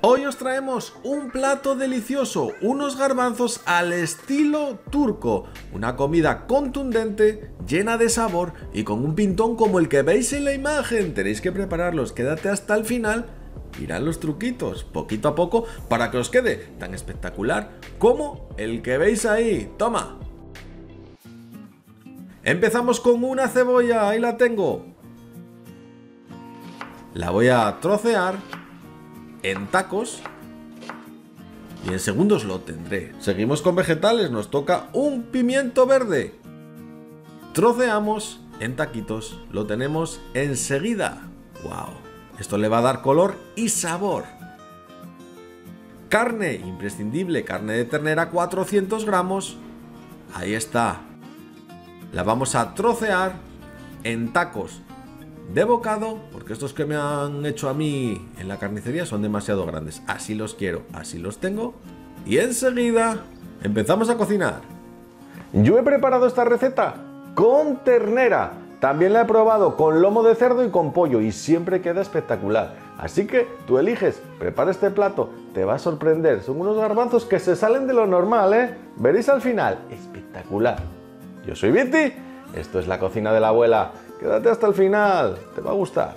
Hoy os traemos un plato delicioso, unos garbanzos al estilo turco, una comida contundente, llena de sabor y con un pintón como el que veis en la imagen. Tenéis que prepararlos, quédate hasta el final, mirad los truquitos, poquito a poco, para que os quede tan espectacular como el que veis ahí. ¡Toma! Empezamos con una cebolla, ahí la tengo. La voy a trocear en tacos y en segundos lo tendré. Seguimos con vegetales, nos toca un pimiento verde. Troceamos en taquitos, lo tenemos enseguida. ¡Wow! Esto le va a dar color y sabor. Carne, imprescindible, carne de ternera, 400 gramos. Ahí está. La vamos a trocear en tacos de bocado, porque estos que me han hecho a mí en la carnicería son demasiado grandes. Así los quiero, así los tengo. Y enseguida empezamos a cocinar. Yo he preparado esta receta con ternera. También la he probado con lomo de cerdo y con pollo y siempre queda espectacular. Así que tú eliges, prepara este plato, te va a sorprender. Son unos garbanzos que se salen de lo normal, ¿eh? Veréis al final, espectacular. Yo soy Viti, esto es la cocina de la abuela. Quédate hasta el final, te va a gustar.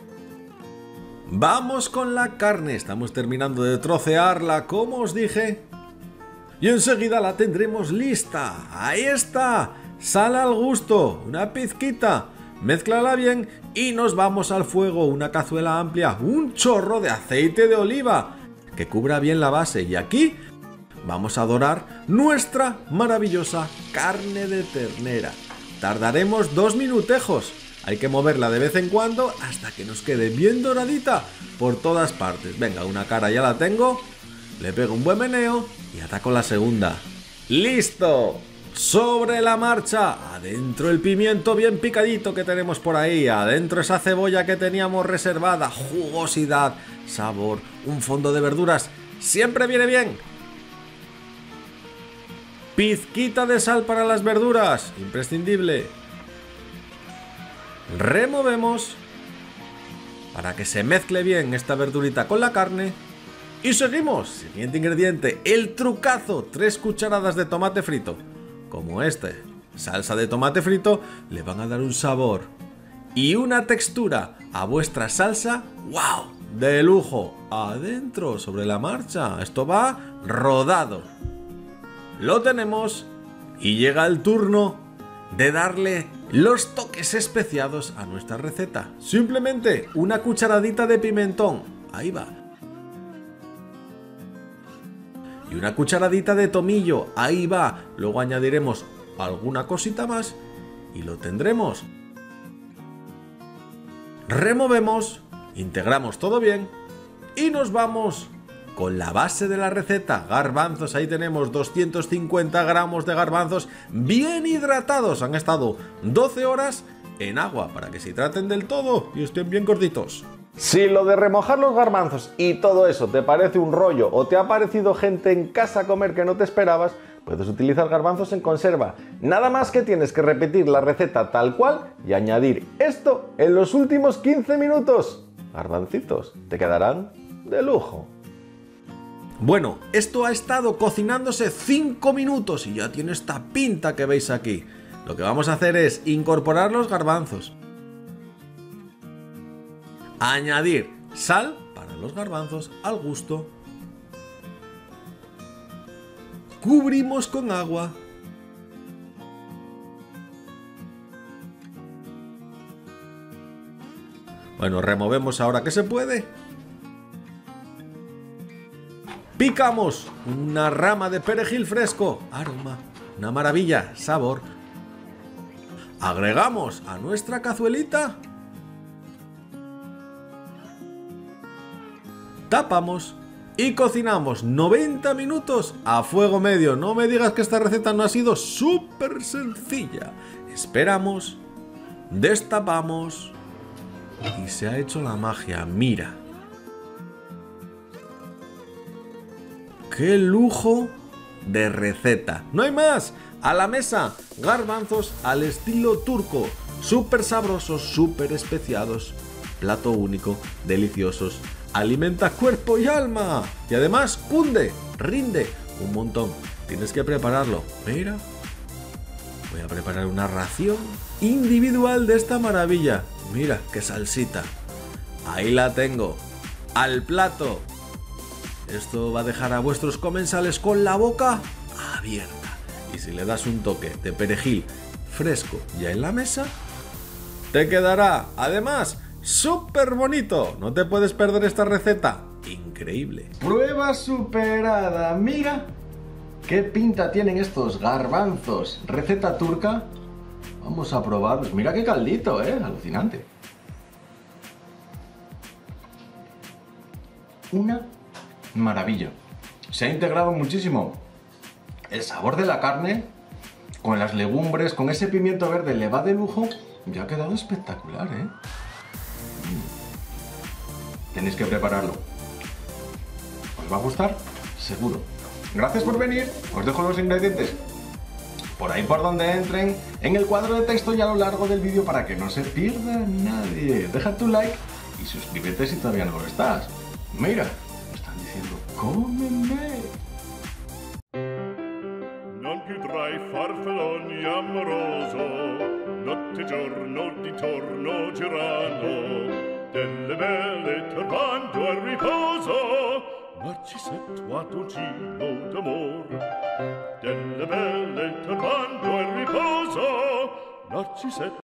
Vamos con la carne, estamos terminando de trocearla, como os dije. Y enseguida la tendremos lista. Ahí está, sal al gusto, una pizquita. Mézclala bien y nos vamos al fuego. Una cazuela amplia, un chorro de aceite de oliva que cubra bien la base. Y aquí vamos a dorar nuestra maravillosa carne de ternera. Tardaremos 2 minutejos. Hay que moverla de vez en cuando hasta que nos quede bien doradita por todas partes. Venga, una cara ya la tengo. Le pego un buen meneo y ataco la segunda. ¡Listo! Sobre la marcha. Adentro el pimiento bien picadito que tenemos por ahí. Adentro esa cebolla que teníamos reservada. Jugosidad, sabor, un fondo de verduras. Siempre viene bien. Pizquita de sal para las verduras, imprescindible. Removemos para que se mezcle bien esta verdurita con la carne. Y seguimos. Siguiente ingrediente, el trucazo, 3 cucharadas de tomate frito. Como este, salsa de tomate frito, le van a dar un sabor y una textura a vuestra salsa. ¡Wow! De lujo. Adentro, sobre la marcha. Esto va rodado. Lo tenemos y llega el turno de darle los toques especiados a nuestra receta. Simplemente una cucharadita de pimentón, ahí va. Y una cucharadita de tomillo, ahí va. Luego añadiremos alguna cosita más y lo tendremos. Removemos, integramos todo bien y nos vamos con la base de la receta, garbanzos. Ahí tenemos 250 gramos de garbanzos bien hidratados. Han estado 12 horas en agua para que se hidraten del todo y estén bien gorditos. Si lo de remojar los garbanzos y todo eso te parece un rollo o te ha parecido gente en casa a comer que no te esperabas, puedes utilizar garbanzos en conserva. Nada más que tienes que repetir la receta tal cual y añadir esto en los últimos 15 minutos. Garbancitos, te quedarán de lujo. Bueno, esto ha estado cocinándose 5 minutos y ya tiene esta pinta que veis aquí. Lo que vamos a hacer es incorporar los garbanzos. Añadir sal para los garbanzos al gusto. Cubrimos con agua. Bueno, removemos ahora que se puede. Picamos una rama de perejil fresco, aroma, una maravilla, sabor. Agregamos a nuestra cazuelita. Tapamos y cocinamos 90 minutos a fuego medio. No me digas que esta receta no ha sido súper sencilla. Esperamos, destapamos y se ha hecho la magia, mira. ¡Qué lujo de receta! ¡No hay más! A la mesa, garbanzos al estilo turco. Súper sabrosos, súper especiados. Plato único, deliciosos. alimenta cuerpo y alma. Y además cunde, rinde un montón. Tienes que prepararlo. Mira, voy a preparar una ración individual de esta maravilla. Mira qué salsita. Ahí la tengo. Al plato. Esto va a dejar a vuestros comensales con la boca abierta. Y si le das un toque de perejil fresco ya en la mesa, te quedará, además, súper bonito. No te puedes perder esta receta. Increíble. Prueba superada. Mira qué pinta tienen estos garbanzos. Receta turca. Vamos a probarlos. Mira qué caldito, alucinante. Una maravilla. Se ha integrado muchísimo el sabor de la carne con las legumbres, con ese pimiento verde, le va de lujo. Ya ha quedado espectacular, Tenéis que prepararlo. ¿Os va a gustar? Seguro. Gracias por venir. Os dejo los ingredientes por ahí por donde entren, en el cuadro de texto y a lo largo del vídeo para que no se pierda nadie. Deja tu like y suscríbete si todavía no lo estás. Mira, me están diciendo, cómeme. Non più tra i farfalloni amoroso, notte e giorno di torno girano, delle belle turbando al riposo, Narcisetto a dolcino d'amor. Delle belle turbando al riposo, Narcisetto